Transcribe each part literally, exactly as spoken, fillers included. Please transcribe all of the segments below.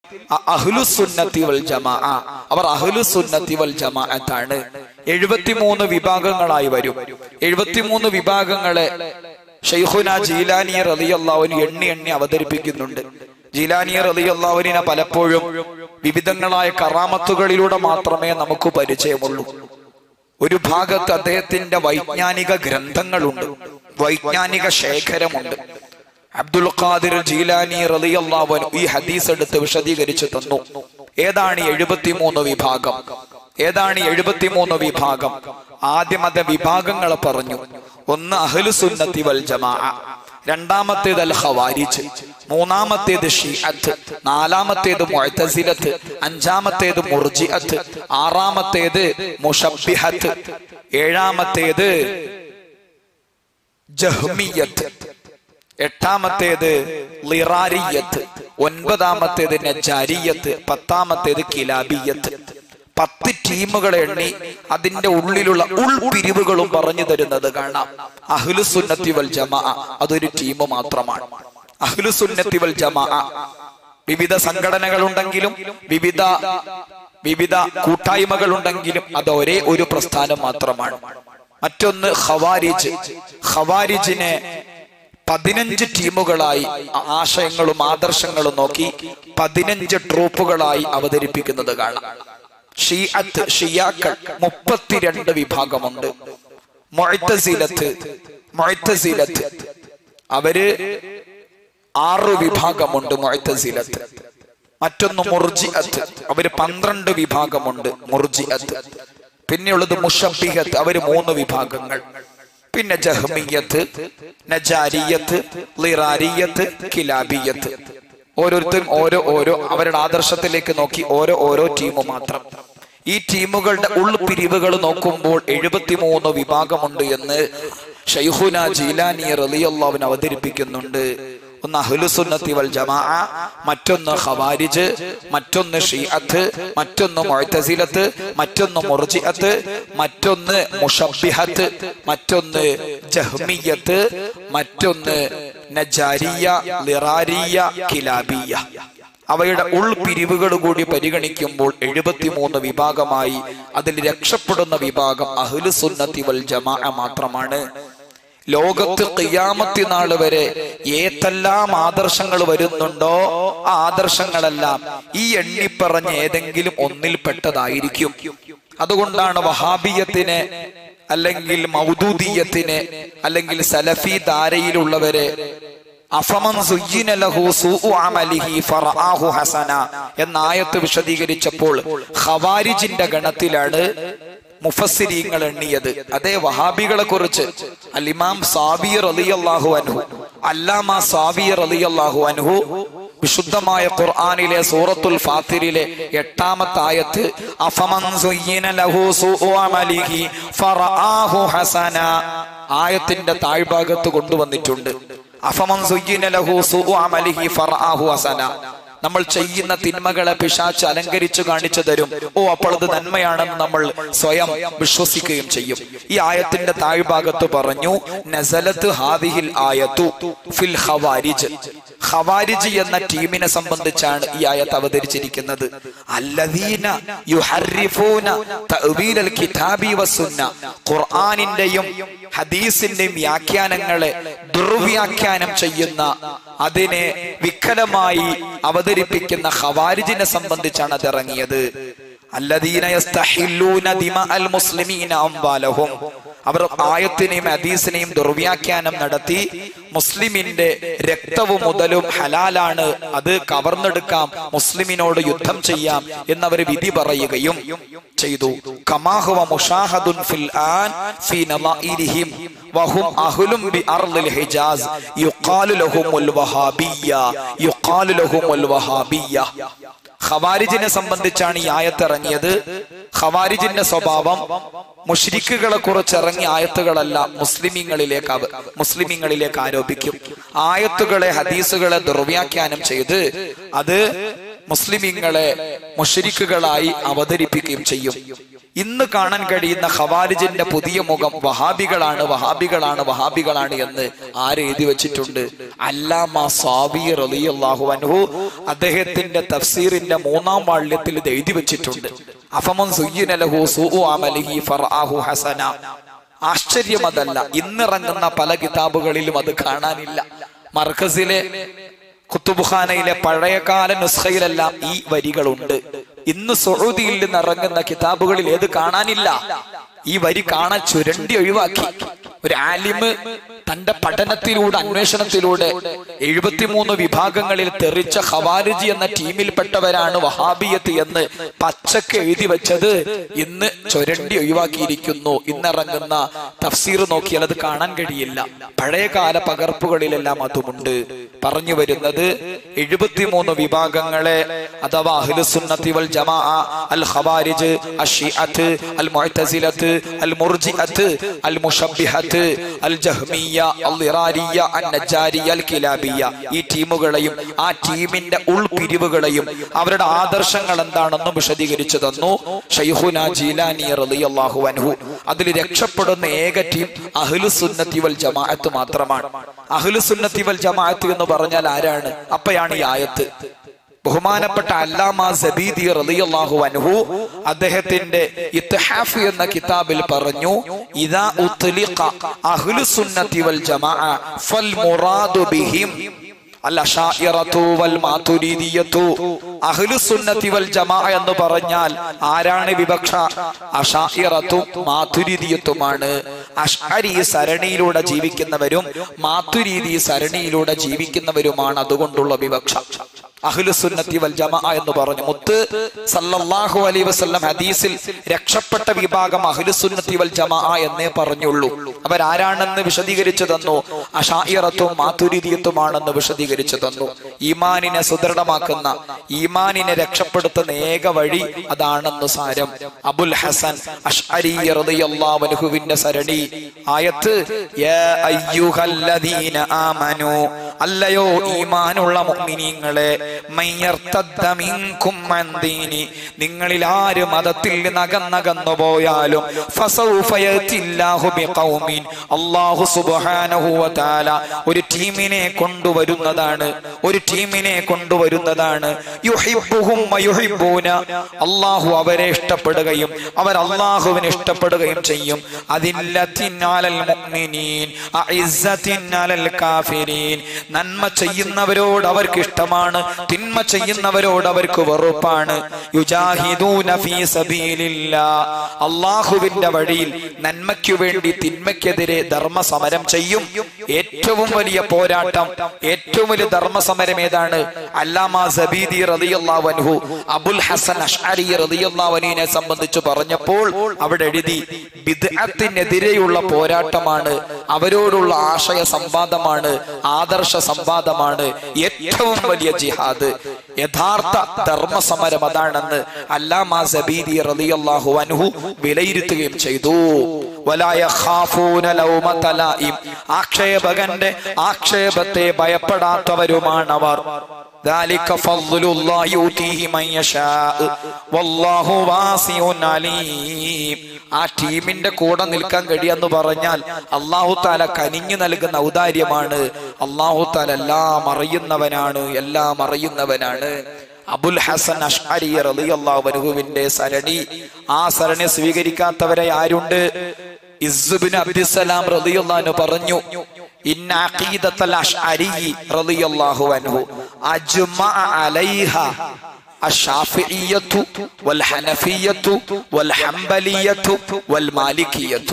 അഹ്ലുസുന്നത്തി വൽ ജമാഅ, അവർ അഹ്ലുസുന്നത്തി വൽ ജമാഅത്താണ്. എഴുപത്തിമൂന്ന് വിഭാഗങ്ങളായി വരും. എഴുപത്തിമൂന്ന് വിഭാഗങ്ങളെ ശൈഖുനാ ജീലാനി റളിയല്ലാഹു അൻഹു എണ്ണി എണ്ണി അവതരിപ്പിക്കുന്നുണ്ട്. ജീലാനി റളിയല്ലാഹു അൻഹു പലപ്പോഴും വിവിധങ്ങളായ കറാമത്തുകളിലൂടെ മാത്രമേ നമുക്ക് പരിചയമുള്ളൂ. ഒരു ഭാഗത്ത് അദ്ദേഹത്തിന്റെ വൈജ്ഞാനിക ഗ്രന്ഥങ്ങളുണ്ട്, വൈജ്ഞാനിക ശേഖരമുണ്ട്. അബ്ദുൽ ഖാദിർ ജീലാനി റളിയല്ലാഹു അൻഹു ഈ ഹദീസ് എടുത്ത് വിശദീകരിച്ചു തന്നു. ഏതാണ് എഴുപത്തിമൂന്ന് വിഭാഗം? ഏതാണ് എഴുപത്തിമൂന്ന് വിഭാഗം? ആദ്യം അത് വിഭാഗങ്ങൾ പറഞ്ഞു. ഒന്ന് അഹ്ലുസുന്നത്തി വൽ ജമാഅ, രണ്ടാമത്തേത് അൽ ഖവാരിജ്, മൂന്നാമത്തേത് ഷിഅത്ത്, നാലാമത്തേത് മുഅ്തസിലത്ത്, അഞ്ചാമത്തേത് മുർജിഅത്ത്, ആറാമത്തേത് മുശബ്ബിഹത്ത്, ഏഴാമത്തേത് ജഹ്മിയത്ത്, എട്ടാമത്തേത് ളിറാരിയത്ത്, ഒൻപതാമത്തേത് നജാരിയത്ത്, പത്താമത്തേത് കിലാബിയത്ത്. പത്ത് ടീമുകളെ എണ്ണി അതിന്റെ ഉള്ളിലുള്ള ഉൾപിരിവുകളും പറഞ്ഞു തരുന്നത് കാണാം. അഹ്ലുസുന്നത്തി വൽ ജമാഅ അതൊരു ടീം മാത്രമാണ്. അഹ്ലുസുന്നത്തി വൽ ജമാഅ വിവിധ സംഘടനകളുണ്ടെങ്കിലും വിവിധ വിവിധ കൂട്ടായ്മകൾ ഉണ്ടെങ്കിലും അത് ഒരേ ഒരു പ്രസ്ഥാനം മാത്രമാണ്. മറ്റൊന്ന് ഖവാരിജ്. ഖവാരിജിനെ പതിനഞ്ച് ടീമുകളായി ആശയങ്ങളും ആദർശങ്ങളും നോക്കി പതിനഞ്ച് ട്രൂപ്പുകളായി അവതരിപ്പിക്കുന്നത് കാണാം. ഷിഅത്ത്, ഷിയാക്കൾ മുപ്പത്തിരണ്ട് വിഭാഗമുണ്ട്. മുഅ്തസിലത്ത്, മുഅ്തസിലത്ത് അവര് ആറ് വിഭാഗമുണ്ട്. മുഅ്തസിലത്ത്. മറ്റൊന്ന് മുർജിഅത്ത്, അവര് പന്ത്രണ്ട് വിഭാഗമുണ്ട്. മുർജിഅത്ത്. പിന്നെയുള്ളത് മുശബ്ബിഹത്ത്, അവര് മൂന്ന് വിഭാഗങ്ങൾ. പിന്നെ ജഹ്മിയത്ത്, നജാരിയത്ത്, ളിറാരിയത്ത്, കിലാബിയത്ത്. ഓരോരുത്തരും ഓരോ ഓരോ അവരുടെ ആദർശത്തിലേക്ക് നോക്കി ഓരോ ഓരോ ടീം മാത്രം. ഈ ടീമുകളുടെ ഉൾപിരിവുകൾ നോക്കുമ്പോൾ എഴുപത്തിമൂന്ന് വിഭാഗമുണ്ട് എന്ന് ശൈഖുനാ ജീലാനി റളിയല്ലാഹു അൻഹു അവതരിപ്പിക്കുന്നുണ്ട്. ഒന്ന് അഹ്ലുസുന്നത്തി വൽ ജമാഅ, മറ്റൊന്ന് ഖവാരിജ്, മറ്റൊന്ന് ഷിഅത്ത്, മറ്റൊന്ന് മുഅ്തസിലത്ത്, മറ്റൊന്ന് മുർജിഅത്ത്, മറ്റൊന്ന് മുശബ്ബിഹത്ത്, മറ്റൊന്ന് ജഹ്മിയത്ത്, മറ്റൊന്ന് നജാരിയ, ളിറാരിയ, കിലാബിയ. അവയുടെ ഉൾപിരിവുകൾ കൂടി പരിഗണിക്കുമ്പോൾ എഴുപത്തിമൂന്ന് വിഭാഗമായി. അതിൽ രക്ഷപ്പെടുന്ന വിഭാഗം അഹ്ലുസുന്നത്തി വൽ ജമാഅ മാത്രമാണ്. ലോകത്ത് ഖിയാമത്ത് നാൾ വരെ ഏതെല്ലാം ആദർശങ്ങൾ വരുന്നുണ്ടോ ആ ആദർശങ്ങളെല്ലാം ഈ എണ്ണിപ്പറഞ്ഞ ഏതെങ്കിലും ഒന്നിൽ പെട്ടതായിരിക്കും. അതുകൊണ്ടാണ് വഹാബിയത്തിനെ അല്ലെങ്കിൽ മൗദൂദിയത്തിനെ അല്ലെങ്കിൽ സലഫി ധാരയിലുള്ളവരെ അഫമൻ സുയ്യിന ലഹു സൂഉ അമലിഹി ഫറആഹു ഹസന എന്ന ആയത്ത് വിശദീകരിച്ചപ്പോൾ ഖവാരിജിന്റെ ഗണത്തിലാണ് മുഫസ്സിരീങ്ങൾ എണ്ണിയത്. അതേ വഹാബികളെ കുറിച്ച് അൽ ഇമാം സാബി റളിയല്ലാഹു അൻഹു, അല്ലാമ സാബി റളിയല്ലാഹു അൻഹു വിശുദ്ധമായ ഖുർആനിലെ സൂറത്തുൽ ഫാത്തിറിലെ എട്ടാമത്തെ ആയത്ത് അഫമൻ സുയ്യിന ലഹു സൂഉ അമലിഹി ഫറആഹു ഹസന ആയത്തിന്റെ താഴ്ഭാഗത്ത് കൊണ്ടുവന്നിട്ടുണ്ട്. അഫമൻ സുയ്യിന ലഹു സൂഉ അമലിഹി ഫറആഹു ഹസന. നമ്മൾ ചെയ്യുന്ന തിന്മകളെ പിശാച് അലങ്കരിച്ചു കാണിച്ചു തരും. ഓ, അപ്പോൾ അത് നന്മയാണെന്ന് നമ്മൾ സ്വയം വിശ്വസിക്കുകയും ചെയ്യും. ഈ ആയത്തിന്റെ താഴ്ഭാഗത്ത് പറഞ്ഞു നസലത്ത് ഹാദിഹിൽ ആയത്തു ഫിൽ ഖവാരിജ്. ഖവാരിജ് എന്ന ടീമിനെ സംബന്ധിച്ചാണ് ഈ ആയത്ത് അവതരിച്ചിരിക്കുന്നത്. അല്ലദീന യുഹർരിഫൂന തഅ്വീലൽ കിതാബി വസ്സുന്ന. ഖുർആനിന്റെയും ഹദീസിന്റെയും വ്യാഖ്യാനങ്ങളെ ദുർവ്യാഖ്യാനം ചെയ്യുന്ന, അതിനെ വിക്കലമായി അവതരിപ്പിക്കുന്ന ഖവാരിജിനെ സംബന്ധിച്ചാണ് അത് ഇറങ്ങിയത്. അല്ലദീന യസ്തഹില്ലൂന ദിമഅൽ മുസ്ലിമീന അംവാലഹും. അവർ ആയത്തിനെയും ഹദീസിനെയും ദുർവ്യാഖ്യാനം നടത്തി മുസ്ലിമിന്റെ രക്തവും മുതലും ഹലാലാണ്, അത് കവർന്നെടുക്കാം, മുസ്ലിമിനോട് യുദ്ധം ചെയ്യാം എന്നവർ വിധി പറയുകയും ചെയ്തു. കമാ ഹുവ മുശാഹദുൻ ഫിൽ ആൻ ഫീ നളാഇരിഹിം വഹും അഹ്ലും ബി അർളിൽ ഹിജാസ് യുഖാലു ലഹുമുൽ വഹാബിയ്യ യുഖാലു ലഹുമുൽ വഹാബിയ്യ. ഖവാരിജിനെ സംബന്ധിച്ചാണ് ഈ ആയത്ത് ഇറങ്ങിയത്. ഖവാരിജിന്റെ സ്വഭാവം മുശ്രിക്കുകളെ കുറിച്ച് ഇറങ്ങിയ ആയത്തുകളല്ല മുസ്ലിമീങ്ങളിലേക്ക് മുസ്ലിമീങ്ങളിലേക്ക് ആരോപിക്കും. ആയത്തുകളെ ഹദീസുകളെ ദുർവ്യാഖ്യാനം ചെയ്ത് അത് മുസ്ലിമീങ്ങളെ മുശ്രിക്കുകളായി അവതരിപ്പിക്കുകയും ചെയ്യും. ഇന്ന് കാണാൻ കഴിയുന്ന ഖവാരിജിന്റെ പുതിയ മുഖം വഹാബികളാണ് വഹാബികളാണ് വഹാബികളാണ് എന്ന് ആര് എഴുതി വെച്ചിട്ടുണ്ട്? അല്ലാമ സാവി റളിയല്ലാഹു അൻഹു അദ്ദേഹത്തിന്റെ തഫ്സീറിന്റെ മൂന്നാം വാള്യത്തിൽ ഇത് എഴുതി വെച്ചിട്ടുണ്ട്. അഫമൻ സുയ്യിന ലഹു സൂഉ അമലിഹി ഫറഅഹു ഹസന. ആശ്ചര്യം അതല്ല, ഇന്നിറങ്ങുന്ന പല കിതാബുകളിലും അത് കാണാനില്ല. മർക്കസിലെ കുത്തുബ്ഖാനയിലെ പഴയകാല നുസ്ഖയിലെല്ലാം ഈ വരികളുണ്ട്. ഇന്ന് സൗദിയിൽ നിന്ന് ഇറങ്ങുന്ന കിതാബുകളിൽ ഏത് കാണാനില്ല. ഈ വരി കാണാൻ ചുരണ്ടി ഒഴിവാക്കി. ഒരു ആലിമ് തന്റെ പഠനത്തിലൂടെ അന്വേഷണത്തിലൂടെ എഴുപത്തിമൂന്ന് വിഭാഗങ്ങളിൽ തെറിച്ച ഖവാരിജി എന്ന ടീമിൽപ്പെട്ടവരാണ് വഹാബിയത്ത് എന്ന് പച്ചക്ക് എഴുതി വെച്ചത് ഇന്ന് ചുരണ്ടി ഒഴിവാക്കിയിരിക്കുന്നു. ഇന്നിറങ്ങുന്ന തഫ്സീർ നോക്കിയാൽ അത് കാണാൻ കഴിയില്ല. പഴയകാല പകർപ്പുകളിലെല്ലാം അതുമുണ്ട്. പറഞ്ഞു വരുന്നത് എഴുപത്തിമൂന്ന് വിഭാഗങ്ങളെ അഥവാ അഹ്ലുസുന്നത്തി വൽ ജമാഅ, അൽ ഖവാരിജ്, അശ്ശിഅത്ത്, അൽ മുഅ്തസിലത്ത്, അൽ മുർജിഅത്ത്, അൽ മുശബ്ബിഹത്ത്, അൽ ജഹ്മിയ്യ, അൽ ഇറാരിയ്യ, അൻ നജ്ജാരിയ്യ, അൽ കിലാബിയ്യ, ഈ ടീമുകളെയും ആ ടീമിന്റെ ഉൾപിരിവുകളെയും അവരുടെ ആദർശങ്ങൾ എന്താണെന്നും വിശദീകരിച്ചു തന്നു ശൈഖുനാ ജീലാനി റളിയല്ലാഹു അൻഹു. അതിൽ രക്ഷപ്പെടുന്ന ഏക ടീം അഹ്ലുസുന്നത്തി വൽ ജമാഅത്ത് മാത്രമാണ്. അഹ്ലുസുന്നത്തി വൽ ജമാഅത്ത് എന്ന് പറഞ്ഞാൽ ആരാണ്? അപ്പയാണ് ഈ ആയത്ത്. ബഹുമാനപ്പെട്ട അല്ലാമ സബീദി റളിയല്ലാഹു അൻഹു അദ്ദേഹത്തിന്റെ ഇത്ഹാഫ് എന്ന കിതാബിൽ പറഞ്ഞു, ഇദാ ഉത്ലിഖ അഹ്ലുസുന്നത്തി വൽ ജമാഅ ഫൽ മുറാദു ബിഹിം അൽ-അശാഇറത്തു വൽ മാതുരിദിയ്യത്തു. അഹ്ലുസുന്നത്തി വൽ ജമാഅ എന്ന് പറഞ്ഞാൽ ആരാണ് വിവക്ഷ? അശാഇറത്തും മാതുരിദിയ്യത്തുമാണ്. അശ്അരി സരണിയിലൂടെ ജീവിക്കുന്നവരും മാതുരിദി സരണിയിലൂടെ ജീവിക്കുന്നവരുമാണ് അതുകൊണ്ടുള്ള വിവക്ഷ. അഹ്ലുസുന്നത്തി വൽ ജമാഅ എന്ന് പറഞ്ഞു മുത്ത് സല്ലല്ലാഹു അലൈഹി വസല്ലം ഹദീസിൽ രക്ഷപ്പെട്ട വിഭാഗം അഹ്ലുസുന്നത്തി വൽ ജമാഅ എന്നേ പറഞ്ഞുള്ളൂ. അവരാരാണെന്ന് വിശദീകരിച്ചു തന്നു. അശാഇറത്തും മാതുരിദിയത്തുമാണെന്ന് വിശദീകരിച്ചു തന്നു. ഈമാനിനെ സുദൃഢമാക്കുന്ന, ഈമാനിനെ രക്ഷപ്പെടുത്തുന്ന ഏക വഴി അതാണെന്ന് സാരം. അബുൽ ഹസൻ അശ്അരി റളിയല്ലാഹു അൻഹുവിന്റെ സരണി ആയത്ത്, യാ അയ്യുഹല്ലദീന ആമനു, അല്ലയോ ഈമാനുള്ള മുഅ്മിനീങ്ങളെ, നിങ്ങളിൽ ആര് മതത്തിൽ നിന്ന് അകന്നകന്നു പോയാലും അല്ലാഹു സുബ്ഹാനഹു വ തആല ഒരു ടീമിനെ കൊണ്ടുവരുന്നതാണ് ഒരു ടീമിനെ കൊണ്ടുവരുന്നതാണ് യുഹിബ്ബുഹും വയുഹിബ്ബൂന, അല്ലാഹു അവരെ ഇഷ്ടപ്പെടുകയും അവർ അല്ലാഹുവിനെ ഇഷ്ടപ്പെടുകയും ചെയ്യും. അതില്ലത്തിൻ അലൽ മുഅ്മിനീൻ അഇസ്സത്തിൻ അലൽ കാഫിരീൻ, നന്മ ചെയ്യുന്നവരോട് അവർക്ക് ഇഷ്ടമാണ്, തിന്മ ചെയ്യുന്നവരോട് അവർക്ക് വെറുപ്പാണ്. യുജാഹിദൂന ഫീ സബീലില്ലാഹ്, അല്ലാഹുവിന്റെ വഴിയിൽ നന്മയ്ക്കു വേണ്ടി തിന്മയ്ക്കെതിരെ ധർമ്മസമരം ചെയ്യും. ഏറ്റവും വലിയ പോരാട്ടം, ഏറ്റവും വലിയ ധർമ്മസമരം ഏതാണ്? അല്ലാമ സബീദി റളിയല്ലാഹു അൻഹു അബുൽ ഹസൻ അശ്അരി റളിയല്ലാഹു അൻഹുവിനെ സംബന്ധിച്ച് പറഞ്ഞപ്പോൾ അവിടെ എഴുതി, ബിദ്അത്തിനെതിരെയുള്ള പോരാട്ടമാണ്, അവരോടുള്ള ആശയ സംവാദമാണ്, ആദർശ സംവാദമാണ് ഏറ്റവും വലിയ ജിഹാദ്. യഥാർത്ഥ ധർമ്മസമരം അതാണെന്ന് അല്ലാമ സബീദി റളിയല്ലാഹു അൻഹു വിലയിരുത്തുകയും ചെയ്തു. വലാ യഖാഫൂന ലൗമത ലായിം, ആക്ഷേപകന്റെ ആക്ഷേപത്തെ ഭയപ്പെടാത്തവരുമാണവർ. ذلك فضل الله يؤتيه من يشاء والله واسع عليم. ആ ടീമിന്റെ കൂടെ നിൽക്കാൻ കഴിയാന്ന് പറഞ്ഞാൽ അല്ലാഹു തആല കനിഞ്ഞു നൽകുന്ന ഔദാര്യമാണ്. അല്ലാഹു തആല എല്ലാം അറിയുന്നവനാണ്, എല്ലാം അറിയുന്നവനാണ്. അബുൽ ഹസൻ അശ്അരി റളിയല്ലാഹു അൻഹുവിന്റെ സരണി, ആ സരണി സ്വീകരിക്കാത്തവരെ ആരുണ്ട്? ഇസ്സ് ഇബ്നു അബ്ദുസ്സലാം റളിയല്ലാഹു അൻഹു പറഞ്ഞു, ഇന്ന അഖീദത്തുൽ അശ്അരി റളിയല്ലാഹു അൻഹു അജ്മഅ അലൈഹാ അശ്ശാഫിഇയ്യത്തു വൽ ഹനഫിയ്യത്തു വൽ ഹംബലിയ്യത്തു വൽ മാലിക്കിയ്യത്തു.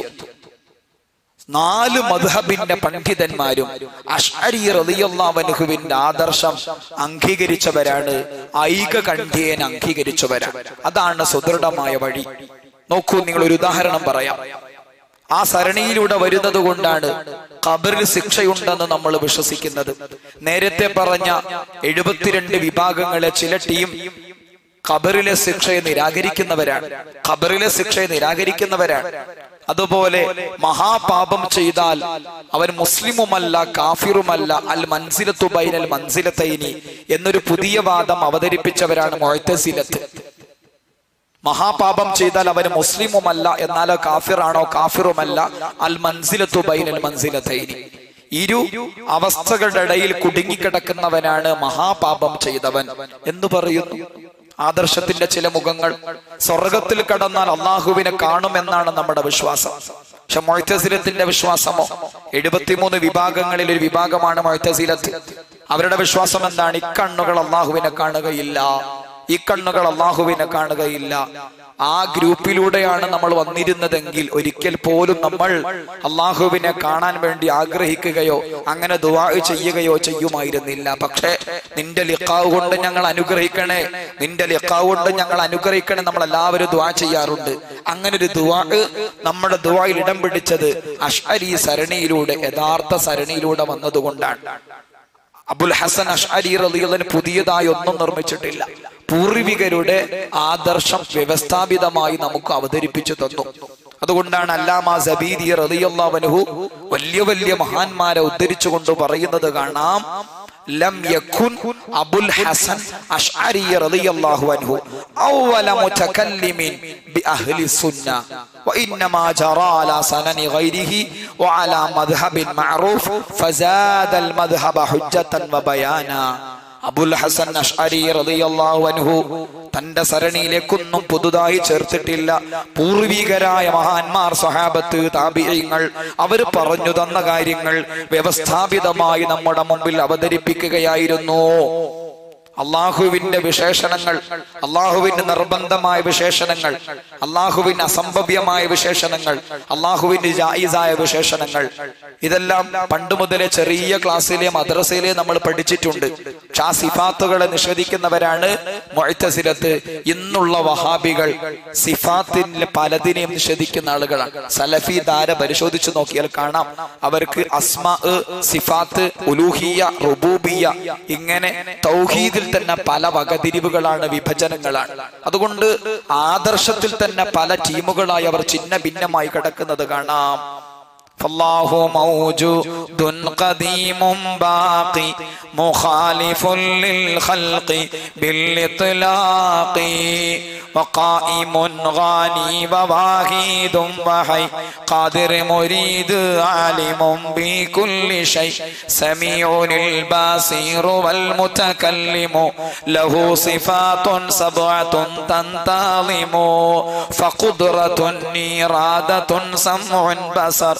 നാല് മദ്ഹബിന്റെ പണ്ഡിതന്മാരും അശ്അരി റളിയല്ലാഹു അൻഹുവിന്റെ ആദർശം അംഗീകരിച്ചവരാണ്, ഐകകണ്ഠ്യേന അംഗീകരിച്ചവരാണ്. അതാണ് സുദൃഢമായ വഴി. നോക്കൂ, നിങ്ങൾ ഒരു ഉദാഹരണം പറയാം. ആ സരണിയിലൂടെ വരുന്നത് കൊണ്ടാണ് ഖബറിൽ ശിക്ഷയുണ്ടെന്ന് നമ്മൾ വിശ്വസിക്കുന്നത്. നേരത്തെ പറഞ്ഞ എഴുപത്തിരണ്ട് വിഭാഗങ്ങളെ ചില ടീം ഖബറിലെ ശിക്ഷയെ നിരാകരിക്കുന്നവരാണ്, ഖബറിലെ ശിക്ഷയെ നിരാകരിക്കുന്നവരാണ്. അതുപോലെ മഹാപാപം ചെയ്താൽ അവൻ മുസ്ലിമുമല്ല കാഫിറുമല്ല, അൽ മൻസിലത്തു ബൈനൽ മൻസിലത്തൈനി എന്നൊരു പുതിയ വാദം അവതരിപ്പിച്ചവരാണ് മുഅ്തസിലത്ത്. മഹാപാപം ചെയ്താൽ അവന് മുസ്ലിമുമല്ല, എന്നാൽ കാഫിറാണോ കാഫിറുമല്ല. അൽ മൻസിലത്തു ബൈനൽ മൻസിലതൈനി, ഇരു അവസ്ഥകളുടെ ഇടയിൽ കുടുങ്ങിക്കിടക്കുന്നവനാണ് മഹാപാപം ചെയ്തവൻ എന്ന് പറയുന്നു. ആദർശത്തിന്റെ ചില മുഖങ്ങൾ. സ്വർഗത്തിൽ കടന്നാൽ അള്ളാഹുവിനെ കാണുമെന്നാണ് നമ്മുടെ വിശ്വാസം. പക്ഷെ മുഅ്തസിലത്തിന്റെ വിശ്വാസമോ? എഴുപത്തിമൂന്ന് വിഭാഗങ്ങളിൽ ഒരു വിഭാഗമാണ് മുഅ്തസിലത്ത്. അവരുടെ വിശ്വാസം എന്താണ്? ഇക്കണ്ണുകൾ അള്ളാഹുവിനെ കാണുകയില്ല, ഈ കണ്ണുകൾ അള്ളാഹുവിനെ കാണുകയില്ല. ആ ഗ്രൂപ്പിലൂടെയാണ് നമ്മൾ വന്നിരുന്നതെങ്കിൽ ഒരിക്കൽ പോലും നമ്മൾ അള്ളാഹുവിനെ കാണാൻ വേണ്ടി ആഗ്രഹിക്കുകയോ അങ്ങനെ ദുആ ചെയ്യുകയോ ചെയ്യുമായിരുന്നില്ല. പക്ഷെ നിന്റെ ലിഖാവ് കൊണ്ട് ഞങ്ങൾ അനുഗ്രഹിക്കണേ, നിന്റെ ലിഖാവ് കൊണ്ട് ഞങ്ങൾ അനുഗ്രഹിക്കണേ, നമ്മൾ എല്ലാവരും ദുആ ചെയ്യാറുണ്ട്. അങ്ങനെ ഒരു ദുആ നമ്മുടെ ദുആയിൽ ഇടം പിടിച്ചത് അശ്അരി സരണിയിലൂടെ, യഥാർത്ഥ സരണിയിലൂടെ വന്നതുകൊണ്ടാണ്. അബുൽ ഹസൻ അശ്അരി റളിയല്ലാഹു അൻഹു പുതിയതായി ഒന്നും നിർമ്മിച്ചിട്ടില്ല. പൂർവികരുടെ ആദർശം വ്യവസ്ഥാപിതമായി നമുക്ക് അവതരിപ്പിച്ചു തന്നു. അതുകൊണ്ടാണ് അല്ലാമ സബീദി റളിയല്ലാഹു അൻഹു വലിയ വലിയ മഹാന്മാരെ ഉദ്ധരിച്ചുകൊണ്ട് പറയുന്നത് കാണാം, ലം യകുൻ അബുൽ ഹസൻ അശ്അരി റളിയല്ലാഹു അൻഹു അവല മുതകല്ലിമിൻ ബിഅഹ്ലി സുന്ന വഇന്നമാ ജറാ അലാ സനനി ഗൈരിഹി വഅലാ മദ്ഹബിൻ മഅറൂഫ് ഫസാദൽ മദ്ഹബ ഹുജ്ജതൻ വബയാനാ. അബുൽ ഹസൻ അശ്അരി റളിയല്ലാഹു അൻഹു തന്റെ സരണിയിലേക്കൊന്നും പുതുതായി ചേർത്തിട്ടില്ല. പൂർവികരായ മഹാന്മാർ, സ്വഹാബത്ത്, താബിഈങ്ങൾ അവർ പറഞ്ഞു തന്ന കാര്യങ്ങൾ വ്യവസ്ഥാപിതമായി നമ്മുടെ മുമ്പിൽ അവതരിപ്പിക്കുകയായിരുന്നു. അള്ളാഹുവിന്റെ വിശേഷണങ്ങൾ, അള്ളാഹുവിന്റെ നിർബന്ധമായ വിശേഷണങ്ങൾ, അള്ളാഹുവിന് അസംഭവ്യമായ വിശേഷണങ്ങൾ, അള്ളാഹുവിന്റെ ജായിസായ വിശേഷണങ്ങൾ, ഇതെല്ലാം പണ്ട് മുതലേ ചെറിയ ക്ലാസ്സിലെ മദ്രസയിലെ നമ്മൾ പഠിച്ചിട്ടുണ്ട്. പക്ഷെ ആ സിഫാത്തുകളെ നിഷേധിക്കുന്നവരാണ് മുഅ്തസിലത്ത്. ഇന്നുള്ള വഹാബികൾ സിഫാത്തിലെ പലതിനെയും നിഷേധിക്കുന്ന ആളുകളാണ്. സലഫി ധാര പരിശോധിച്ചു നോക്കിയാൽ കാണാം, അവർക്ക് അസ്മാ, സിഫാത്ത്, ഉലൂഹിയ, റുബൂബിയ, ഇങ്ങനെ തൗഹീദിൽ തന്നെ പല വകതിരിവുകളാണ്, വിഭജനങ്ങളാണ്. അതുകൊണ്ട് ആദർശത്തിൽ തന്നെ പല ടീമുകളായി അവർ ചിഹ്ന ഭിന്നമായി കിടക്കുന്നത് കാണാം. فالله موجود قديم باقي مخالف للخلق بالإطلاق وقائم غني وواحد وحي قادر مريد عالم بكل شيء سميع البصير والمتكلم له صفات سبعة تنتظم فقدرة إرادة سمع بصر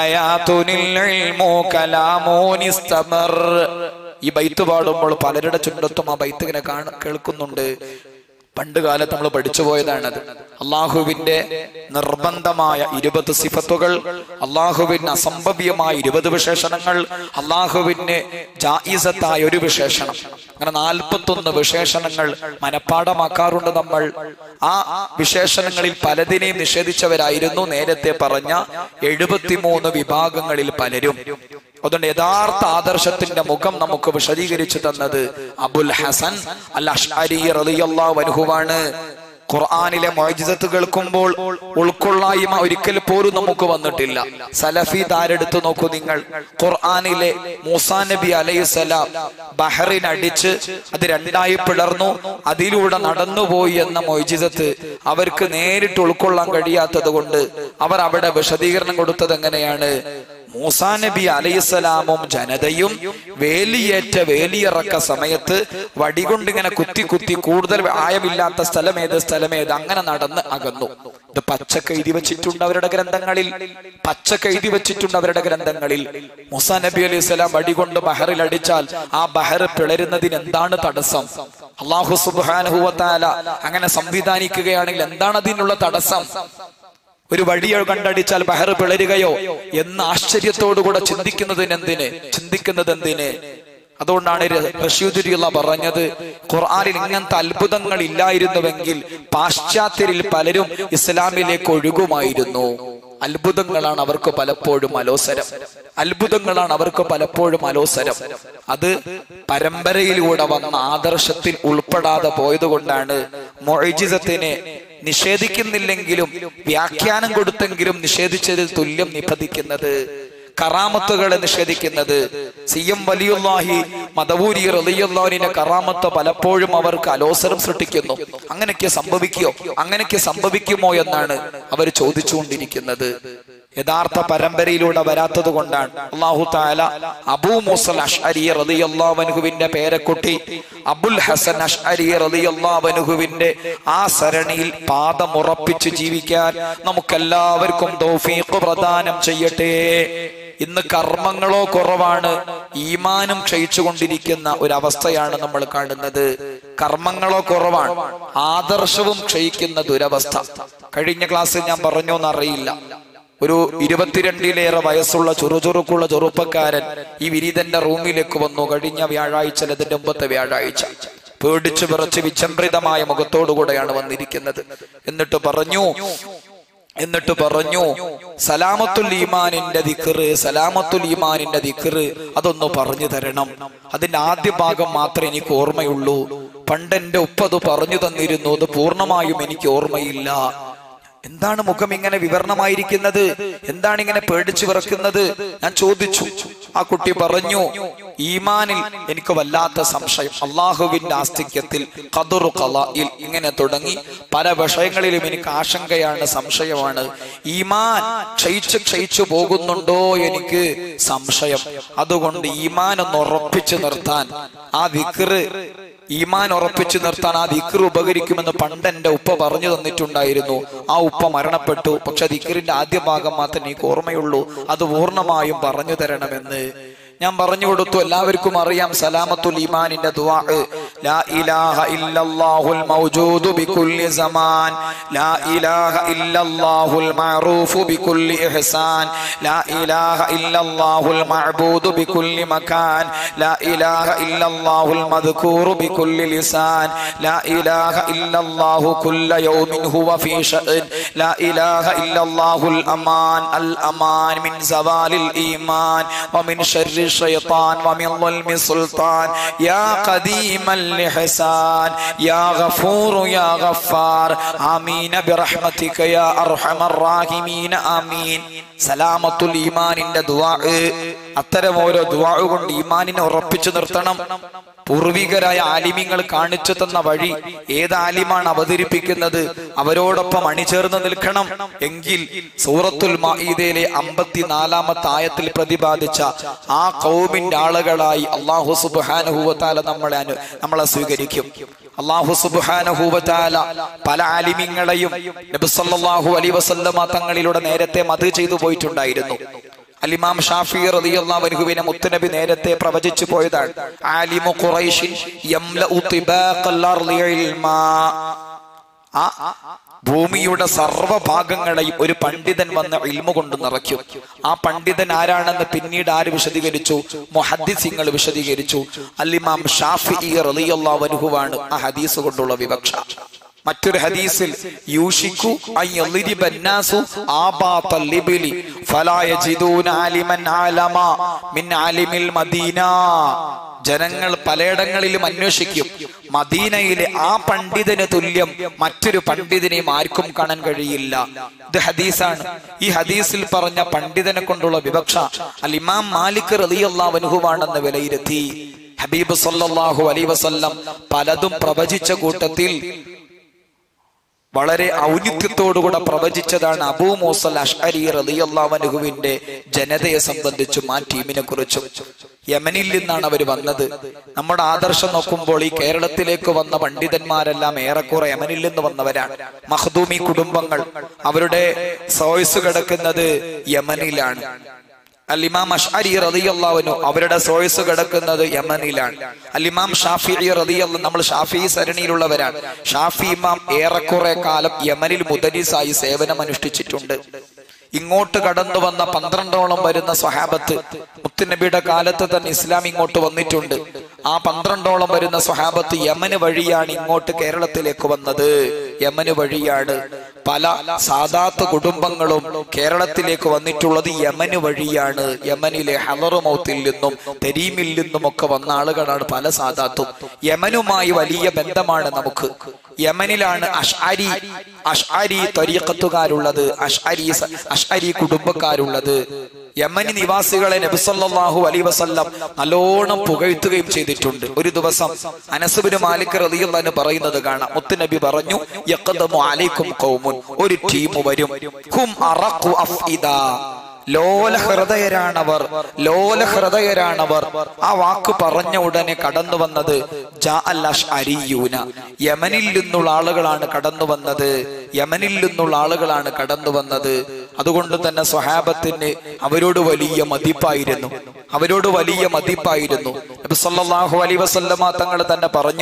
ഈ ബൈത്ത് പാടുമ്പോൾ പലരുടെ ചുണ്ടത്തും ആ ബൈത്ത് ഇങ്ങനെ കാണ കേൾക്കുന്നുണ്ട്. പണ്ട് കാലത്ത് നമ്മൾ പഠിച്ചു പോയതാണത്. അള്ളാഹുവിന്റെ നിർബന്ധമായ ഇരുപത് സിഫത്തുകൾ, അള്ളാഹുവിന് അസംഭവ്യമായ ഇരുപത് വിശേഷണങ്ങൾ, അള്ളാഹുവിന് ജായിസത്തായ ഒരു വിശേഷണം, അങ്ങനെ നാൽപ്പത്തൊന്ന് വിശേഷണങ്ങൾ മനഃപ്പാടമാക്കാറുണ്ട് നമ്മൾ. ആ വിശേഷണങ്ങളിൽ പലതിനെയും നിഷേധിച്ചവരായിരുന്നു നേരത്തെ പറഞ്ഞ എഴുപത്തിമൂന്ന് വിഭാഗങ്ങളിൽ പലരും. അതുകൊണ്ട് യഥാർത്ഥ ആദർശത്തിന്റെ മുഖം നമുക്ക് വിശദീകരിച്ചു തന്നത് അബുൽ ഹസൻ അൽ അശ്അരി റളിയല്ലാഹു അൻഹുവാണ്. ഖുർആനിലെ മുഅ്ജിസത്ത് കേൾക്കുമ്പോൾ ഉൾക്കൊള്ളായ്മ ഒരിക്കൽ പോലും നമുക്ക് വന്നിട്ടില്ല. സലഫി താരെടുത്ത് നോക്കൂ നിങ്ങൾ. ഖുർആനിലെ മൂസാ നബി അലൈഹിസ്സലാം ബഹറിനടിച്ച് അത് രണ്ടായി പിളർന്നു, അതിലൂടെ നടന്നുപോയി എന്ന മുഅ്ജിസത്ത് അവർക്ക് നേരിട്ട് ഉൾക്കൊള്ളാൻ കഴിയാത്തത് കൊണ്ട് അവർ അവിടെ വിശദീകരണം കൊടുത്തത് എങ്ങനെയാണ്? മൂസാ നബി അലൈഹിസ്സലാമും ജനതയും വേലിയേറ്റ വേലിയിറക്ക സമയത്ത് വടികൊണ്ടിങ്ങനെ കുത്തി കുത്തി കൂടുതൽ ആയമില്ലാത്ത സ്ഥലമേത് സ്ഥലമേത് അങ്ങനെ നടന്ന് അകന്നു. ഇത് പച്ചക്ക് എഴുതി വെച്ചിട്ടുണ്ട് അവരുടെ ഗ്രന്ഥങ്ങളിൽ, പച്ചക്ക് എഴുതി വെച്ചിട്ടുണ്ട് അവരുടെ ഗ്രന്ഥങ്ങളിൽ. മൂസാ നബി അലൈഹിസ്സലാം വടികൊണ്ട് ബഹറിൽ അടിച്ചാൽ ആ ബഹർ പിളരുന്നതിന് എന്താണ് തടസ്സം? അല്ലാഹു സുബ്ഹാനഹു വ തആല അങ്ങനെ സംവിധാനിക്കുകയാണെങ്കിൽ എന്താണ് അതിനുള്ള തടസ്സം? ഒരു വടിയോ കണ്ടടിച്ചാൽ ബഹർ പിളരുകയോ എന്ന് ആശ്ചര്യത്തോടുകൂടെ ചിന്തിക്കുന്നതിന് എന്തിന് ചിന്തിക്കുന്നത് എന്തിന് അതുകൊണ്ടാണ് റഷീദുരിയുള്ള പറഞ്ഞത്, ഖുർആനിൽ ഇങ്ങനത്തെ അത്ഭുതങ്ങൾ ഇല്ലായിരുന്നുവെങ്കിൽ പാശ്ചാത്യരിൽ പലരും ഇസ്ലാമിലേക്ക് ഒഴുകുമായിരുന്നു. അത്ഭുതങ്ങളാണ് അവർക്ക് പലപ്പോഴും അലോസരം, അത്ഭുതങ്ങളാണ് അവർക്ക് പലപ്പോഴും അലോസരം. അത് പരമ്പരയിലൂടെ വന്ന ആദർശത്തിൽ ഉൾപ്പെടാതെ പോയത് കൊണ്ടാണ് മുഅ്ജിസത്തിനെ നിഷേധിക്കുന്നില്ലെങ്കിലും വ്യാഖ്യാനം കൊടുത്തെങ്കിലും നിഷേധിച്ചതിൽ തുല്യം നിബന്ധിക്കുന്നത്. കറാമത്തുകളെ നിഷേധിക്കുന്നത്. സി എം വലിയുല്ലാഹി മദവൂരി റളിയല്ലാഹുവിന്റെ കറാമത്ത് പലപ്പോഴും അവർക്ക് അലോസരം സൃഷ്ടിക്കുന്നു. അങ്ങനെയൊക്കെ സംഭവിക്കോ അങ്ങനെയൊക്കെ സംഭവിക്കുമോ എന്നാണ് അവർ ചോദിച്ചുകൊണ്ടിരിക്കുന്നത്. യഥാർത്ഥ പരമ്പരയിലൂടെ വരാത്തത് കൊണ്ടാണ് അല്ലാഹു തആല അബൂ മൂസൽ അശ്അരി റളിയല്ലാഹു അൻഹുവിന്റെ പേരക്കുട്ടി അബുൽ ഹസൻ അശ്അരി റളിയല്ലാഹു അൻഹുവിന്റെ ആ സരണിയിൽ പാദമുറപ്പിച്ച് ജീവിക്കാൻ നമുക്കെല്ലാവർക്കും തൗഫീഖ് പ്രദാനം ചെയ്യട്ടെ. ഇന്ന് കർമ്മങ്ങളോ കുറവാണ്, ഈമാനും ക്ഷയിച്ചുകൊണ്ടിരിക്കുന്ന ഒരവസ്ഥയാണ് നമ്മൾ കാണുന്നത്. കർമ്മങ്ങളോ കുറവാണ്, ആദർശവും ക്ഷയിക്കുന്ന ദുരവസ്ഥ. കഴിഞ്ഞ ക്ലാസ്സിൽ ഞാൻ പറഞ്ഞോന്നറിയില്ല, ഒരു ഇരുപത്തിരണ്ടിലേറെ വയസ്സുള്ള ചുറുചുറുക്കുള്ള ചെറുപ്പക്കാരൻ ഈ വിരീതന്റെ റൂമിലേക്ക് വന്നു. കഴിഞ്ഞ വ്യാഴാഴ്ച, അതിന്റെ മുമ്പത്തെ വ്യാഴാഴ്ച. പേടിച്ചു വിറച്ച് വിചംബ്രിതമായ മുഖത്തോടുകൂടെയാണ് വന്നിരിക്കുന്നത്. എന്നിട്ട് പറഞ്ഞു എന്നിട്ട് പറഞ്ഞു സലാമത്തുൽ ഈമാനിന്റെ ദിക്റ്, സലാമത്തുൽ ഈമാനിന്റെ ദിക്റ് അതൊന്ന് പറഞ്ഞു തരണം. അതിന്റെ ആദ്യ ഭാഗം മാത്രമേ എനിക്ക് ഓർമ്മയുള്ളൂ. പണ്ട് എന്റെ ഉപ്പ അത് പറഞ്ഞു തന്നിരുന്നു, അത് പൂർണ്ണമായും എനിക്ക് ഓർമ്മയില്ല. എന്താണ് മുഖം ഇങ്ങനെ വിവരണമായിരിക്കുന്നത്? എന്താണ് ഇങ്ങനെ പേടിച്ചു വിറക്കുന്നത്? ഞാൻ ചോദിച്ചു. ആ കുട്ടി പറഞ്ഞു, ഈമാനിൽ എനിക്ക് വല്ലാത്ത സംശയം, അള്ളാഹുവിന്റെ ആസ്തിക്യത്തിൽ, ഖദറു ഖളാഇൽ, ഇങ്ങനെ തുടങ്ങി പല വിഷയങ്ങളിലും എനിക്ക് ആശങ്കയാണ്, സംശയമാണ്. ഈമാൻ ക്ഷയിച്ച് ക്ഷയിച്ചു പോകുന്നുണ്ടോ എനിക്ക് സംശയം. അതുകൊണ്ട് ഈമാൻ ഒന്ന് ഉറപ്പിച്ചു നിർത്താൻ ആ ദിക്റ് ഈമാൻ ഉറപ്പിച്ചു നിർത്താൻ ആ ദിക്ർ ഉപകരിക്കുമെന്ന് പണ്ട് എന്റെ ഉപ്പ പറഞ്ഞു തന്നിട്ടുണ്ടായിരുന്നു. ആ ഉപ്പ മരണപ്പെട്ടു. പക്ഷെ ദിക്റിന്റെ ആദ്യ ഭാഗം മാത്രമേ എനിക്ക് ഓർമ്മയുള്ളൂ, അത് പൂർണ്ണമായും പറഞ്ഞു തരണമെന്ന് ഞാൻ പറഞ്ഞു കൊടുത്തു. എല്ലാവർക്കും അറിയാം സലാമത്തുൽ ഈമാനിന്റെ ദുആ. ലാ ഇലാഹ ഇല്ലല്ലാഹുൽ മൗജൂദു ബികുല്ലി സമാൻ, ലാ ഇലാഹ ഇല്ലല്ലാഹുൽ മഅറൂഫു ബികുല്ലി ഇഹ്സാൻ, ലാ ഇലാഹ ഇല്ലല്ലാഹുൽ മഅബൂദു ബികുല്ലി മകാൻ, ലാ ഇലാഹ ഇല്ലല്ലാഹുൽ മദ്കൂറു ബികുല്ലി ലിസാൻ, ലാ ഇലാഹ ഇല്ലല്ലാഹു കുല്ല യൗമിൻ ഹുവ ഫീ ശഅൻ, ലാ ഇലാഹ ഇല്ലല്ലാഹുൽ അമാൻ അൽ അമാൻ മിൻ സവാലിൽ ഈമാൻ വമിൻ ശർരി الشيطان ومن ظلم السلطان يا قديم الإحسان يا غفور يا غفار آمين برحمتك يا أرحم الراحمين آمين. സലാമത്തുൽ ഈമാനിന്റെ ദുആ. അത്തരം ഓരോ ദുആ കൊണ്ട് ഈമാനിനെ ഉറപ്പിച്ചു നിർത്തണം. പൂർവികരായ ആലിമീങ്ങൾ കാണിച്ചു തന്ന വഴി ഏത് ആലിമാണ് അവതരിപ്പിക്കുന്നത് അവരോടൊപ്പം അണിചേർന്ന് നിൽക്കണം. എങ്കിൽ സൂറത്തുൽ മാഇദയിലെ അമ്പത്തിനാലാമത്തെ ആയത്തിൽ പ്രതിപാദിച്ച ആ ഖൗമിന്റെ ആളുകളായി അല്ലാഹു സുബ്ഹാനഹു വ തആല നമ്മളെ നമ്മളെ സ്വീകരിക്കും. അല്ലാഹു സുബ്ഹാനഹു വ തആല പല ആലിമീങ്ങളെയും നബി സല്ലല്ലാഹു അലൈഹി വസല്ലമ തങ്ങളിലൂടെ നേരത്തെ മദ്ഹ് ചെയ്തു പോയിട്ടുണ്ടായിരുന്നു. അലിമാം ഷാഫി റളിയല്ലാഹു അൻഹുവിനെ മുത്തുനബി നേരത്തെ പ്രവചിച്ചു പോയതാണ്. ആലിമു ഖുറൈശിൻ യംലഉ തിബാഖൽ അർളി ഇൽമാ. ആ ഭൂമിയുടെ സർവ്വഭാഗങ്ങളെയും ഒരു പണ്ഡിതൻ വന്ന് ഇൽമു കൊണ്ട് നിറയ്ക്കും. ആ പണ്ഡിതൻ ആരാണെന്ന് പിന്നീട് ആര് വിശദീകരിച്ചു? മുഹദ്ദിസീങ്ങൾ വിശദീകരിച്ചു. അലിമാം ഷാഫിഈ റളിയല്ലാഹു അൻഹുവാണ് ആ ഹദീസ് കൊണ്ടുള്ള വിവക്ഷ. മറ്റൊരു ഹദീസിൽ യൂഷിക്കു അയ്യളിബ അന്നാസു ആബാതൽ ലിബിലി ഫലാ യജിദൂന ആലിമൻ ആലമ മിൻ ആലിമിൽ മദീന. ജനങ്ങൾ പലയിടങ്ങളിലും അന്വേഷിക്കും, മദീനയിലെ ആ പണ്ഡിതന് തുല്യം മറ്റൊരു പണ്ഡിതനെയും ആർക്കും കാണാൻ കഴിയില്ല. ഇത് ഹദീസാണ്. ഈ ഹദീസിൽ പറഞ്ഞ പണ്ഡിതനെ കൊണ്ടുള്ള വിവക്ഷ അൽ ഇമാം മാലിക് റളിയല്ലാഹു അൻഹുവാണെന്ന് വിലയിരുത്തി. ഹബീബ് സല്ലല്ലാഹു അലൈഹി വസല്ലം പലതും പ്രവചിച്ച കൂട്ടത്തിൽ വളരെ ഔന്നിത്യത്തോടുകൂടെ പ്രവചിച്ചതാണ് അബൂ മൂസൽ അശ്അരി റളിയല്ലാഹു അൻഹുവിന്റെ ജനതയെ സംബന്ധിച്ചും ആ ടീമിനെ കുറിച്ചും. യമനിൽ നിന്നാണ് അവർ വന്നത്. നമ്മുടെ ആദർശം നോക്കുമ്പോൾ ഈ കേരളത്തിലേക്ക് വന്ന പണ്ഡിതന്മാരെല്ലാം ഏറെക്കുറെ യമനിൽ നിന്ന് വന്നവരാണ്. മഖ്ദൂമി കുടുംബങ്ങൾ, അവരുടെ സോയ്സ് കിടക്കുന്നത് യമനിലാണ്. അൽ ഇമാം അശ്അരി റളിയല്ലാഹു അൻഹു അവരുടെ സോയ്സ് കിടക്കുന്നത് യമനിലാണ്. അൽ ഇമാം ഷാഫിഈ റളിയല്ലാഹു, നമ്മൾ ഷാഫിഈ സരണിയിലുള്ളവരാണ്. ഷാഫി ഇമാം ഏറെക്കുറെ കാലം യമനിൽ മുദരിസായി സേവനം അനുഷ്ഠിച്ചിട്ടുണ്ട്. ഇങ്ങോട്ട് കടന്നു വന്ന പന്ത്രണ്ടോളം വരുന്ന സ്വഹാബത്ത് മുത്തുനബിയുടെ കാലത്ത് തന്നെ ഇസ്ലാം ഇങ്ങോട്ട് വന്നിട്ടുണ്ട്. ആ പന്ത്രണ്ടോളം വരുന്ന സ്വഹാബത്ത് യമന് വഴിയാണ് ഇങ്ങോട്ട് കേരളത്തിലേക്ക് വന്നത്. യമന് വഴിയാണ്. പല സാദാത്ത് കുടുംബങ്ങളും കേരളത്തിലേക്ക് വന്നിട്ടുള്ളത് യമന് വഴിയാണ്. യമനിലെ ഹളറുമൗത്തിൽ നിന്നും തെരീമിൽ നിന്നും ഒക്കെ വന്ന ആളുകളാണ് പല സാദാത്തും. യമനുമായി വലിയ ബന്ധമാണ് നമുക്ക്. യമനിലാണ് അശ്അരി അശ്അരി ത്വരീഖത്തുകാരുള്ളത്, അശ്അരി അശ്അരി കുടുംബക്കാരുള്ളത്. യമനി നിവാസികളെ നബി സല്ലല്ലാഹു അലൈഹി വസല്ലം നല്ലോണം പുകഴ്ത്തുകയും ചെയ്തിട്ടുണ്ട്. ഒരു ദിവസം അനസ് ബിൻ മാലിക് റളിയല്ലാഹു അൻഹു പറയുന്നത് കാണാം, മുത്തുനബി പറഞ്ഞു, യഖദമു അലൈക്കും ഖൗമുൻ, ഒരു ടീം വരും, ഹും അറഖു അഫ്ഇദാ, ലോല ഹൃദയരാണവർ, ലോല ഹൃദയരാണവർ. ആ വാക്ക് പറഞ്ഞ ഉടനെ കടന്നു വന്നത് ജാ അൽ അശ്അരിയൂന, യമനിൽ നിന്നുള്ള ആളുകളാണ് കടന്നു വന്നത്, യമനിൽ നിന്നുള്ള ആളുകളാണ് കടന്നു വന്നത്. അതുകൊണ്ട് തന്നെ സ്വഹാബത്തിന് അവരോട് വലിയ മതിപ്പായിരുന്നു, അവരോട് വലിയ മതിപ്പായിരുന്നു. നബി സല്ലല്ലാഹു അലൈഹി വസല്ലമ തങ്ങൾ തന്നെ പറഞ്ഞു,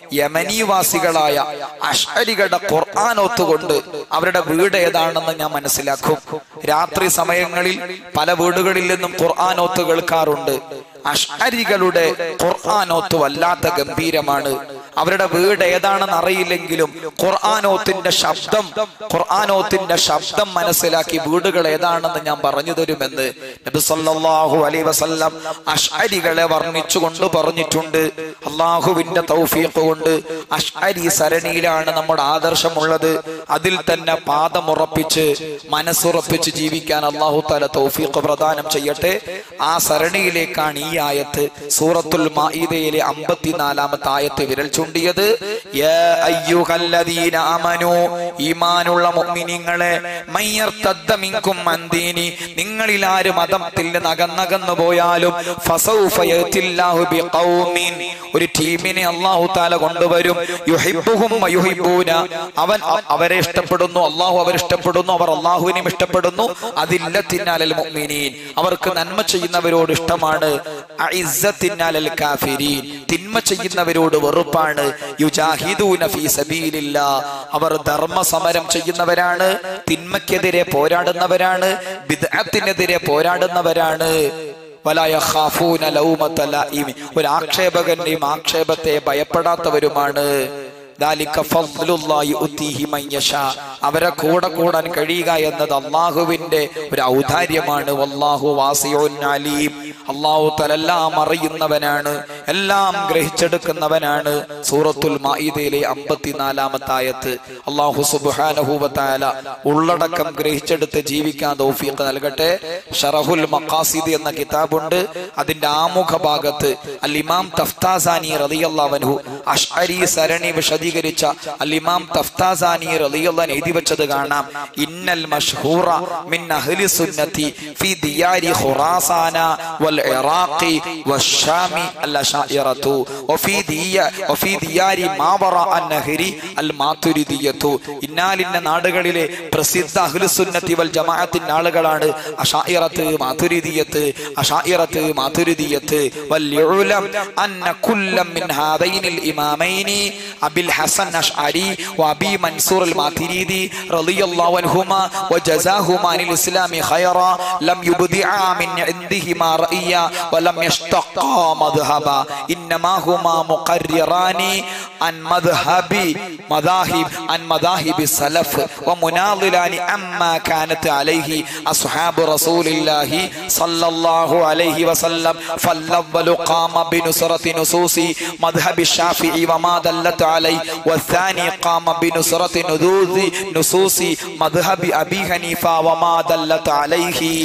യമനിവാസികളായ അശ്അരികളുടെ ഖുർആൻ ഓത്തുകൊണ്ട് അവരുടെ വീട് ഏതാണെന്ന് ഞാൻ മനസ്സിലാക്കും. രാത്രി സമയങ്ങളിൽ പല വീടുകളിൽ നിന്നും ഖുർആൻ ഓത്ത് കേൾക്കാറുണ്ട്. അശ്അരികളുടെ ഖുർആൻ ഓത്ത് വല്ലാത്ത ഗംഭീരമാണ്. അവരുടെ വീട് ഏതാണെന്ന് അറിയില്ലെങ്കിലും ഖുർആനോത്തിന്റെ ശബ്ദം ഖുർആനോത്തിന്റെ ശബ്ദം മനസ്സിലാക്കി വീടുകൾ ഏതാണെന്ന് ഞാൻ പറഞ്ഞു തരുമെന്ന് നബി സല്ലല്ലാഹു അലൈഹി വസല്ലം അശ്അരികളെ വർണ്ണിച്ചുകൊണ്ട് പറഞ്ഞിട്ടുണ്ട്. അള്ളാഹുവിന്റെ തൗഫീഖ് കൊണ്ട് അശ്അരി സരണിയിലാണ് നമ്മുടെ ആദർശമുള്ളത്. അതിൽ തന്നെ പാദമുറപ്പിച്ച് മനസ്സുറപ്പിച്ച് ജീവിക്കാൻ അള്ളാഹു തആല തൗഫീഖ് പ്രദാനം ചെയ്യട്ടെ. ആ സരണിയിലേക്കാണ് ഈ ആയത്ത്, സൂറത്തുൽ മാഇദയിലെ അമ്പത്തിനാലാമത്തെ ആയത്ത് വിരൽ ചൂണ്ടിയത്. യാ അയ്യുഹല്ലദീന ആമനൂ, ഈമാനുള്ള മുഅ്മിനീങ്ങളെ, മയ്യർതദ്ദ മിൻകും അൻ ദീനി, നിങ്ങളിൽ ആര് മതത്തിൽ നിന്ന് അകന്നകന്നു പോയാലും, ഫസൗഫ യഅതില്ലാഹു ബിഖൗമിൻ, ഒരു ടീമിനെ അല്ലാഹു തആല കൊണ്ടുവരും, യുഹിബ്ബുഹും വയുഹിബ്ബൂന, അവൻ അവരെ ഇഷ്ടപ്പെടുന്നു, അല്ലാഹു അവരെ ഇഷ്ടപ്പെടുന്നു, അവർ അല്ലാഹുവിനെയും ഇഷ്ടപ്പെടുന്നു. അതില്ലത്തിൻ അലൽ മുഅ്മിനീൻ, അവർക്ക് നന്മ ചെയ്യുന്നവരോട് ഇഷ്ടമാണ്. അഇസ്സത്തിൻ അലൽ കാഫിരീൻ, തിന്മ ചെയ്യുന്നവരോട് വെറുപ്പാണ്. യുജാഹിദൂന ഫീ സബീലില്ലാഹ്, അവർ ധർമ്മ സമരം ചെയ്യുന്നവരാണ്, തിന്മയ്ക്കെതിരെ പോരാടുന്നവരാണ്, ബിദ്അത്തിനെതിരെ പോരാടുന്നവരാണ്. വലാ യഖാഫൂന ലൗമത ലൈം, ഒരു ആക്ഷേപകന്റെയും ആക്ഷേപത്തെ ഭയപ്പെടാത്തവരുമാണ്. ദാലിക ഫദ്ലുല്ലാഹി യുതീഹി മൻ യശാ, അവരെ കൂടെ കൂടാൻ കഴിയുക എന്നത് അല്ലാഹുവിന്റെ ഒരു ഔദാര്യമാണ്. വല്ലാഹു വാസിഉൻ അലീം, അല്ലാഹു തആല എല്ലാം അറിയുന്നവനാണ്, എല്ലാം ഗ്രഹിച്ചെടുക്കുന്നവനാണ്. സൂറത്തുൽ മാഇദയിലെ അമ്പത്തിനാലാമത്തെ ആയത്ത്. അല്ലാഹു സുബ്ഹാനഹു വ തആല ഉള്ളടക്കം ഗ്രഹിച്ചെടുത്ത് ജീവിക്കാൻ തൗഫീഖ് നൽകട്ടെ. ശറഹുൽ മഖാസിദ് എന്ന കിതാബുണ്ട്, അതിന്റെ ആമുഖ ഭാഗത്ത് അൽ ഇമാം തഫ്താസാനി റളിയല്ലാഹു അൻഹു അശ്അരി സരണി വിശദീകരിച്ച അൽ ഇമാം തഫ്താസാനി റളിയല്ലാഹു അൻഹു എഴുതി വെച്ചത് കാണാം. ഇന്നൽ മശ്ഹൂറ മിൻ അഹ്ലി സുന്നതി ഫീ ദിയാരി ഖുറാസാന വൽ ഇറാഖി വശാമി അൽ അശാഇറതു വഫീ ദിയ വഫീ ദിയാരി മാ വറാ അൻ നഹരി അൽ മാതുരിദിയതു. ഇന്നാലിന്ന നാടുകളിലെ പ്രസിദ്ധ അഹ്ലു സുന്നത്തി വൽ ജമാഅത്തിന്റെ ആളുകളാണ് അശാഇറത്ത്, മാതുരിദിയത്ത്, അശാഇറത്ത്, മാതുരിദിയത്ത്. വൽ യുലം അന്ന കുല്ലം മിൻ ഹാദൈനിൽ ഇമാമൈനി അബിൽ ഹസൻ അശ്അരി വഅബി മൻസൂർ അൽ മാതുരിദി റളിയല്ലാഹു അൻഹുമാ വജസാഹുമാ അനിൽ ഇസ്ലാമി ഖൈറാ ലം യുബ്ദിഅ മിൻ ഇൻദിഹിമാ റഅയ്യ വലം യഷ്തഖാ മദ്ഹബാ ഇന്നമാ ഹുമാ മുഖർറിറാനി അൻ മദ്ഹബി മദാഹിബ് അൻ മദാഹിബി സലഫ് വമുനാദിലാനി അമ്മാ കാനത് അലൈഹി അസ്ഹാബു റസൂലില്ലാഹി സല്ലല്ലാഹു അലൈഹി വസല്ലം. ഫല്ലവ്വലു ഖാമ ബിനുസ്റതി നുസൂസി മദ്ഹബി ശാഫിഈ വമാ ദല്ലത് അലൈഹി വസ്സാനി ഖാമ ബിനുസ്റതി നുദൂസി നുസൂസി മദ്ഹബി അബി ഹനീഫ വമാ ദല്ലത് അലൈഹി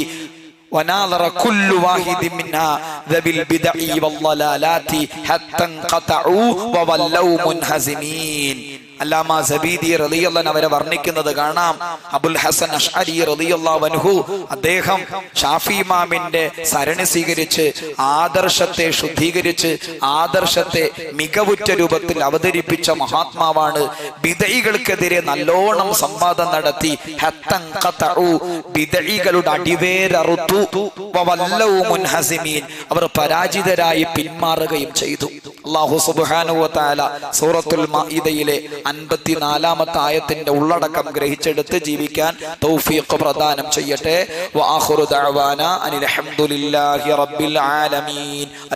وناظر كل واحد منها ذوي البدع والضلالات حتى انقطعوا وولوا منهزمين. അല്ലാമ സബീദി റളിയല്ലാഹു അൻഹു അവരെ വർണ്ണിക്കുന്നത് കാണാം. അബുൽ ഹസൻ അശ്അരി റളിയല്ലാഹു അൻഹു അദ്ദേഹം ഷാഫി ഇമാമിന്റെ സരണി സ്വീകരിച്ച് ആദർശത്തെ ശുദ്ധീകരിച്ച് ആദർശത്തെ മികവുറ്റ രൂപത്തിൽ അവതരിപ്പിച്ച മഹാത്മാവാണ്. ബിദഈകൾക്കെതിരെ നല്ലോണം സംവാദം നടത്തി. ഹത്തൻ ഖതഉ, ബിദഈകളുടെ അടിവേരറുത്തു. വവല്ലൗ മുൻഹസിമീൻ, അവർ പരാജിതരായി പിന്മാറുകയും ചെയ്തു. അല്ലാഹു സുബ്ഹാനഹു വ തആല സൂറത്തുൽ മാഇദയിലെ അൻപത്തിനാലാമത്തെ ആയത്തിന്റെ ഉള്ളടക്കം ഗ്രഹിച്ചെടുത്ത് ജീവിക്കാൻ തൗഫീഖ് പ്രദാനം ചെയ്യട്ടെ. വആഖിറു ദഅവാന അനിൽ ഹംദുലില്ലാഹി റബ്ബിൽ ആലമീൻ.